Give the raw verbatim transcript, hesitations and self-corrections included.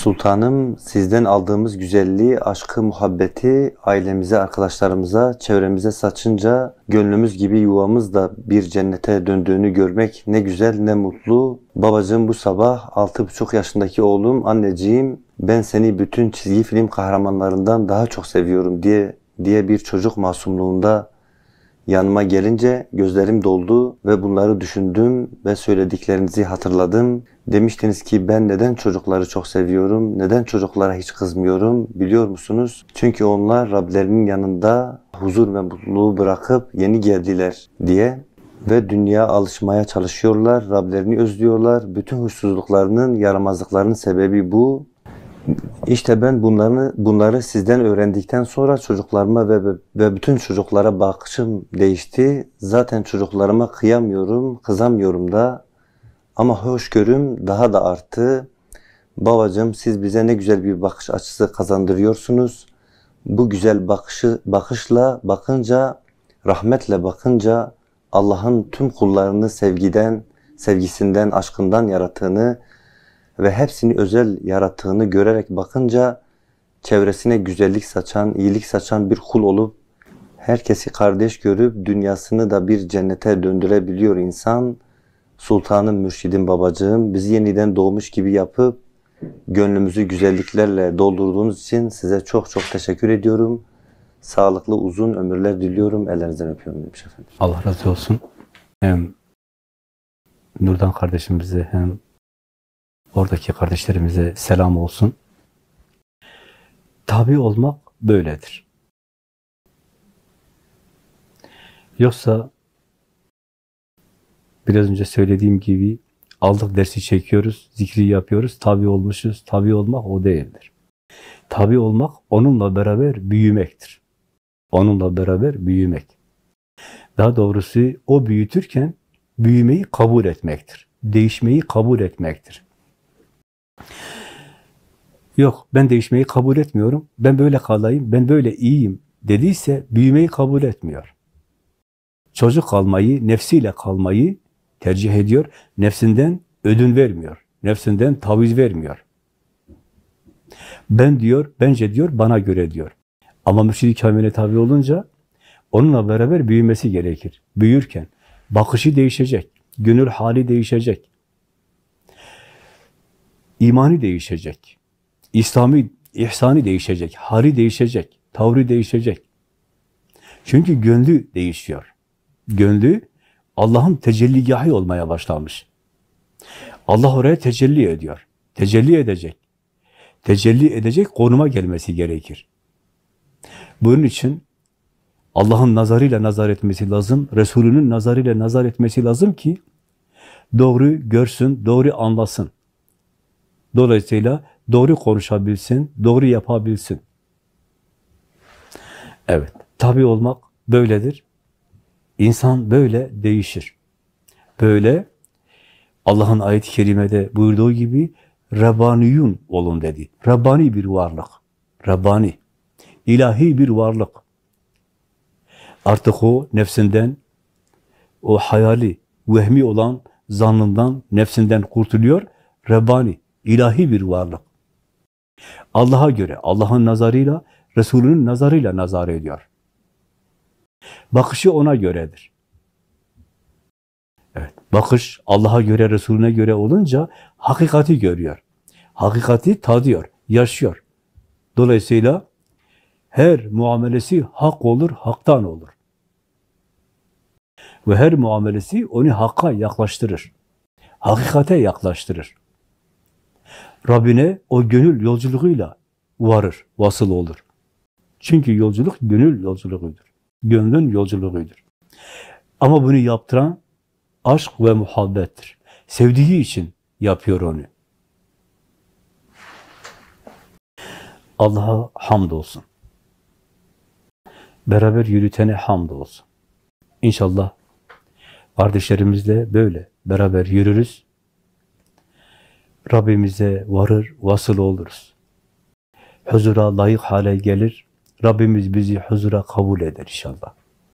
Sultanım, sizden aldığımız güzelliği, aşkı, muhabbeti ailemize, arkadaşlarımıza, çevremize saçınca gönlümüz gibi yuvamız da bir cennete döndüğünü görmek ne güzel, ne mutlu. Babacığım, bu sabah altı buçuk yaşındaki oğlum, anneciğim ben seni bütün çizgi film kahramanlarından daha çok seviyorum diye diye bir çocuk masumluğunda yanıma gelince gözlerim doldu ve bunları düşündüm ve söylediklerinizi hatırladım. Demiştiniz ki ben neden çocukları çok seviyorum, neden çocuklara hiç kızmıyorum biliyor musunuz? Çünkü onlar Rablerinin yanında huzur ve mutluluğu bırakıp yeni geldiler diye ve dünya alışmaya çalışıyorlar, Rablerini özlüyorlar. Bütün huysuzluklarının, yaramazlıklarının sebebi bu. İşte ben bunları bunları sizden öğrendikten sonra çocuklarıma ve ve bütün çocuklara bakışım değişti. Zaten çocuklarıma kıyamıyorum, kızamıyorum da. Ama hoşgörüm daha da arttı. Babacığım, siz bize ne güzel bir bakış açısı kazandırıyorsunuz. Bu güzel bakışı bakışla bakınca, rahmetle bakınca Allah'ın tüm kullarını sevgiden, sevgisinden, aşkından yarattığını ve hepsini özel yarattığını görerek bakınca çevresine güzellik saçan, iyilik saçan bir kul olup herkesi kardeş görüp dünyasını da bir cennete döndürebiliyor insan. Sultanım, mürşidim, babacığım, bizi yeniden doğmuş gibi yapıp gönlümüzü güzelliklerle doldurduğunuz için size çok çok teşekkür ediyorum. Sağlıklı uzun ömürler diliyorum. Ellerinizden öpüyorum demiş efendim. Allah razı olsun. Hem Nurdan kardeşimize hem oradaki kardeşlerimize selam olsun. Tabi olmak böyledir. Yoksa biraz önce söylediğim gibi aldık dersi çekiyoruz, zikri yapıyoruz, tabi olmuşuz. Tabi olmak o değildir. Tabi olmak onunla beraber büyümektir. Onunla beraber büyümek. Daha doğrusu o büyütürken büyümeyi kabul etmektir. Değişmeyi kabul etmektir. Yok, ben değişmeyi kabul etmiyorum, ben böyle kalayım, ben böyle iyiyim dediyse büyümeyi kabul etmiyor. Çocuk kalmayı, nefsiyle kalmayı tercih ediyor, nefsinden ödün vermiyor, nefsinden taviz vermiyor. Ben diyor, bence diyor, bana göre diyor. Ama mürşid-i kamile tabi olunca onunla beraber büyümesi gerekir. Büyürken bakışı değişecek, gönül hali değişecek. İmanı değişecek, İslami, ihsanı değişecek, hali değişecek, tavrı değişecek. Çünkü gönlü değişiyor. Gönlü Allah'ın tecelligahı olmaya başlamış. Allah oraya tecelli ediyor, tecelli edecek. Tecelli edecek konuma gelmesi gerekir. Bunun için Allah'ın nazarıyla nazar etmesi lazım, Resulünün nazarıyla nazar etmesi lazım ki doğru görsün, doğru anlasın. Dolayısıyla doğru konuşabilsin, doğru yapabilsin. Evet, tabi olmak böyledir. İnsan böyle değişir. Böyle Allah'ın ayet-i kerimede buyurduğu gibi Rabbaniyun olun dedi. Rabbani bir varlık. Rabbani. İlahi bir varlık. Artık o nefsinden, o hayali, vehmi olan zannından, nefsinden kurtuluyor. Rabbani. İlahi bir varlık. Allah'a göre, Allah'ın nazarıyla, Resulünün nazarıyla nazar ediyor. Bakışı ona göredir. Evet, bakış Allah'a göre, Resulüne göre olunca hakikati görüyor. Hakikati tadıyor, yaşıyor. Dolayısıyla her muamelesi hak olur, haktan olur. Ve her muamelesi onu hakka yaklaştırır. Hakikate yaklaştırır. Rabbine o gönül yolculuğuyla varır, vasıl olur. Çünkü yolculuk gönül yolculuğudur. Gönlün yolculuğudur. Ama bunu yaptıran aşk ve muhabbettir. Sevdiği için yapıyor onu. Allah'a hamdolsun. Beraber yürütene hamdolsun. İnşallah kardeşlerimizle böyle beraber yürürüz. Rabbimize varır, vasıl oluruz. Huzura layık hale gelir. Rabbimiz bizi huzura kabul eder inşallah.